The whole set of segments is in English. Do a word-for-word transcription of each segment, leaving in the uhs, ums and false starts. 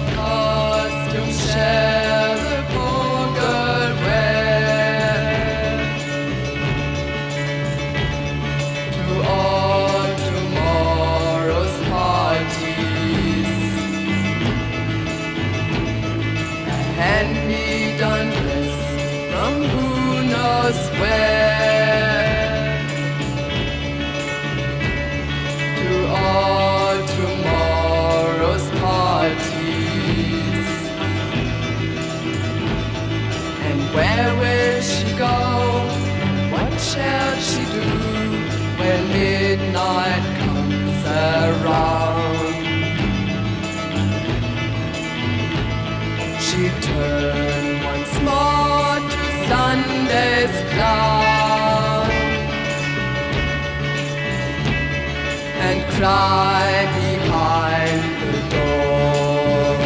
costume shall the poor girl wear to all tomorrow's parties? A hand-me-down dress from who knows where to all tomorrow's parties. And where will she go? What shall she do when midnight comes around? She turned once more to Sunday's clown and cry behind the door.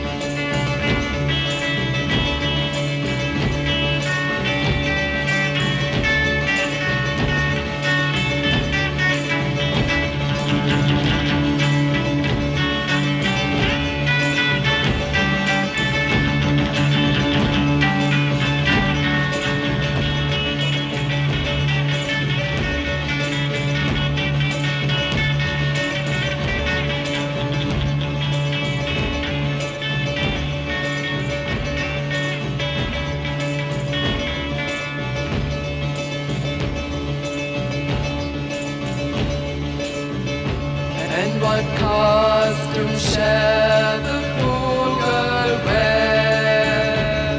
And what costume shall the poor girl wear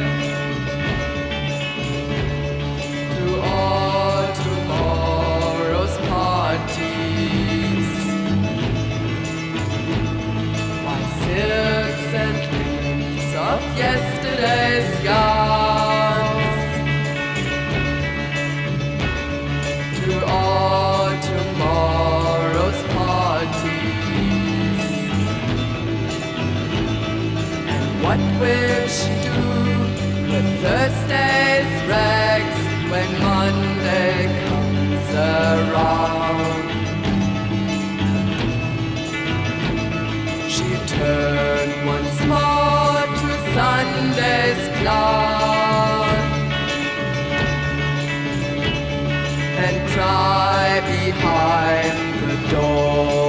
to all tomorrow's parties? Why, silks and rings of yesterday's gowns to all tomorrow's parties. What will she do with Thursday's rags when Monday comes around? She turned once more to Sunday's clown and cry behind the door.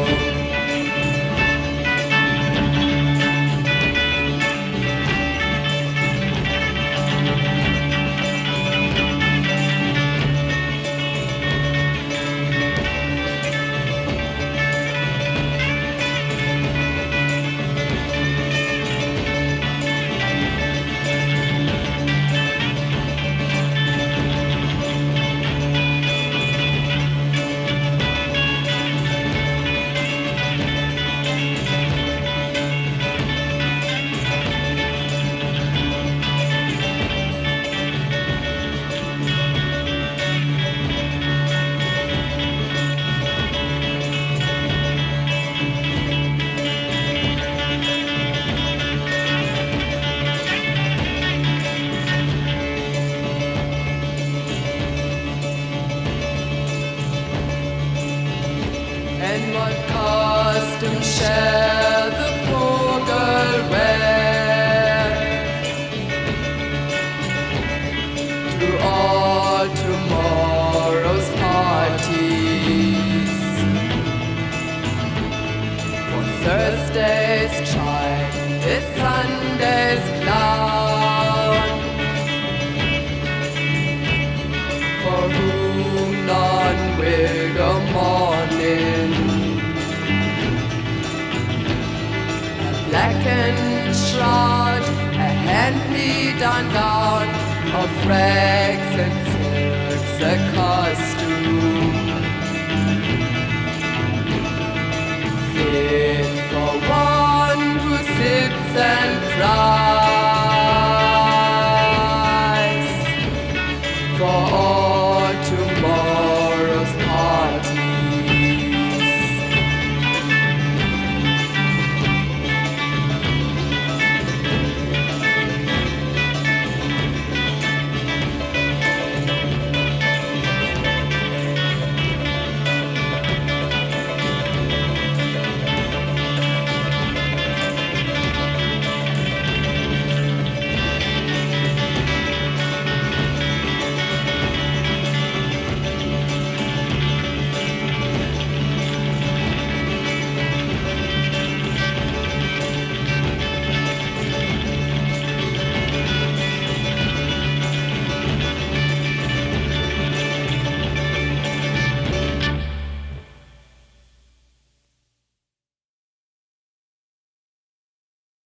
And what costume shall the poor girl wear to all tomorrow's parties? For Thursday's child is Sunday's clown, for whom none will go mourning. Blackened shroud, a hand-me-down gown of rags and silks, a costume fit